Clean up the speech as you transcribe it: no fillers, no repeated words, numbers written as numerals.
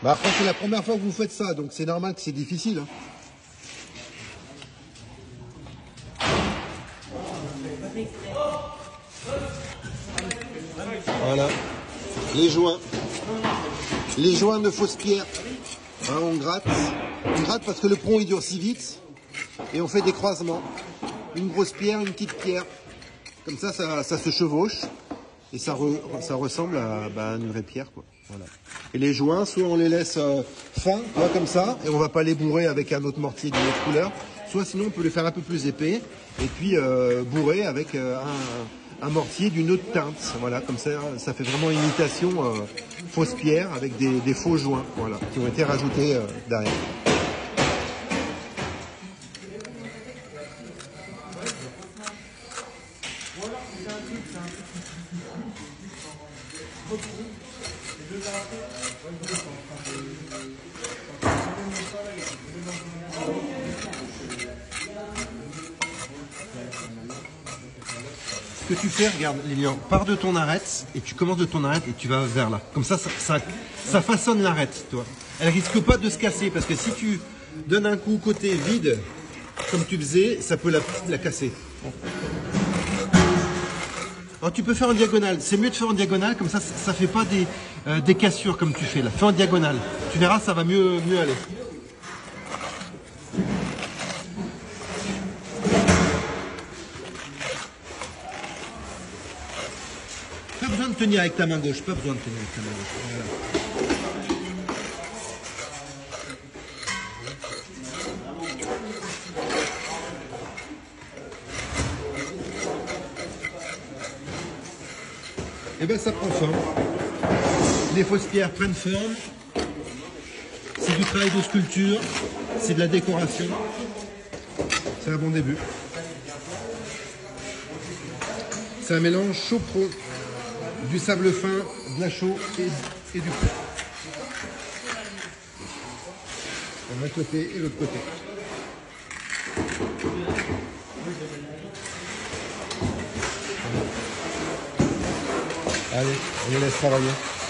Bah après, c'est la première fois que vous faites ça, donc c'est normal que c'est difficile. Hein. Voilà. Les joints. Les joints de fausse pierre. Hein, on gratte. On gratte parce que le pont il durcit vite. Et on fait des croisements. Une grosse pierre, une petite pierre. Comme ça se chevauche. Et ça ressemble à une vraie pierre, quoi. Voilà. Et les joints, soit on les laisse fins, là comme ça, et on va pas les bourrer avec un autre mortier d'une autre couleur, soit sinon on peut les faire un peu plus épais, et puis bourrer avec un mortier d'une autre teinte. Voilà, comme ça fait vraiment imitation fausse pierre avec des faux joints, voilà, qui ont été rajoutés derrière. Ce que tu fais, regarde Lilian, pars de ton arête et tu commences de ton arête et tu vas vers là. Comme ça façonne l'arête, toi. Elle risque pas de se casser parce que si tu donnes un coup côté vide, comme tu faisais, ça peut la casser. Alors tu peux faire en diagonale, c'est mieux de faire en diagonale, comme ça fait pas des cassures comme tu fais là. Fais en diagonale, tu verras ça va mieux aller. Pas besoin de tenir avec ta main gauche, pas besoin de tenir avec ta main gauche. Voilà. Et bien ça prend forme. Les fausses pierres prennent forme. C'est du travail de sculpture, c'est de la décoration. C'est un bon début. C'est un mélange chaud-pro, du sable fin, de la chaux et du frais. Un côté et l'autre côté. Allez, on les laisse travailler.